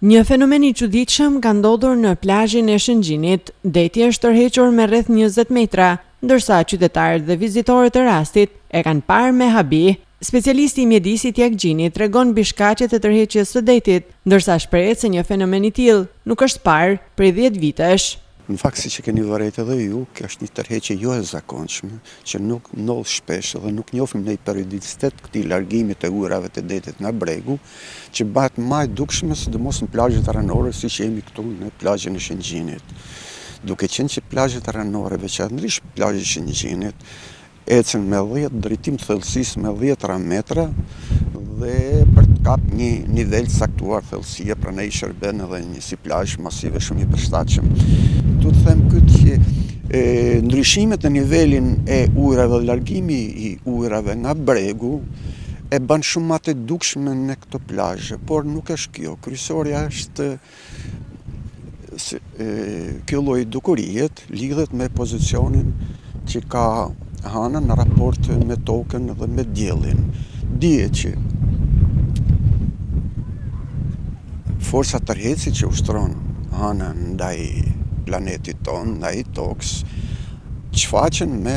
Një fenomen i çuditshëm ka ndodhur në plazhin e Shëngjinit. Deti është tërhequr me rreth 20 metra, ndërsa qytetarët dhe vizitorët e rastit e kanë parë me habi. Specialisti i mjedisit Jak Gjini tregon mbi shkaqet e tërheqjes së detit, ndërsa shprehet se një fenomen i tillë nuk është parë prej 10 vitesh. Në fakt, si që keni vërejt edhe ju, kjo është një tërheqje jo e zakonshme, që nuk ndodh shpesh dhe nuk njohim në periodicitet këtij largimit të ujrave të detit nga bregu, që bëhet më e dukshme sidomos në plazhet ranore, siç jemi këtu në plazhin e Shëngjinit. Duke qenë që plazhet ranore, veçanërisht plazhi i Shëngjinit, ecën me 10 drejtim thellësisë me 10 metra dhe për të kap një nivel caktuar thellësie, prandaj shërben edhe një si plazh masive shumë i përshtatshëm. Du të them këtë që ndryshimet në nivelin e ujrave dhe largimi i ujrave nga bregu e bën shumë më të dukshme në këto plazhe, por nuk është kjo. Kryesorja është kjo lloj dukurie lidhet me pozicionin që ka hana në raport me tokën dhe me diellin. Dihet që forca tërheqëse që ushtron hana ndaj planetit ton, ndaj tokës, shfaqen me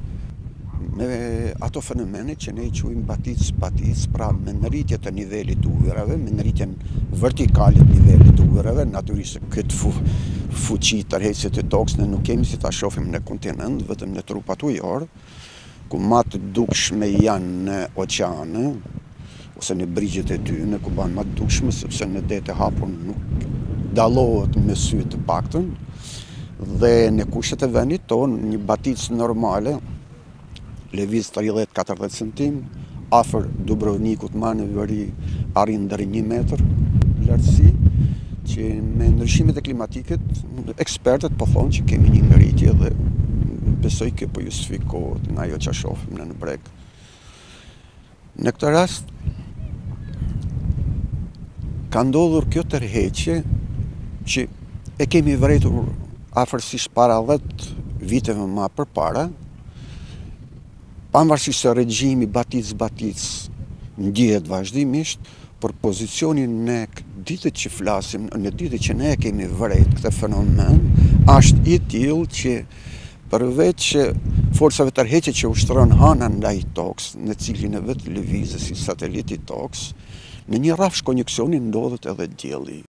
ato fenomene që ne i quajmë batic, pra me ngritje të nivelit të ujrave, me ngritjen vertikale të nivelit të ujrave. Natyrisht këtë fuqi tërheqëse të tokës ne nuk kemi si ta shohim në kontinent, vetëm në trupat ujor, ku më të dukshme janë në oqeane ose në brigjet e tyne, ku banë më të dukshme sepse në det e hapur nuk dallohet me sy të paktën, dhe në kushtet e vendit tonë një baticë normale lëviz 30-40 cm, afër Dubrovnikut ma në veri arrin deri 1 metër lartësi, që me ndryshimet e klimatikët, ekspertët po thonë që kemi një ngritje dhe besoj që po justifikohet nga ajo që shohim në breg. Në këtë rast, ka ndodhur kjo tërheqje që e kemi vërejtur afërsisht para 10 viteve më përpara, pavarësisht se regjimi batic ndjehet vazhdimisht, por pozicionin në ditët që flasim, në ditët që ne kemi vërejt këtë fenomen, është i tillë që përveç forcave tërheqëse që ushtron hana ndaj tokës, në cilin e vetë lëvizet si sateliti i tokës, në një rrafsh konjuksioni ndodhet edhe dielli.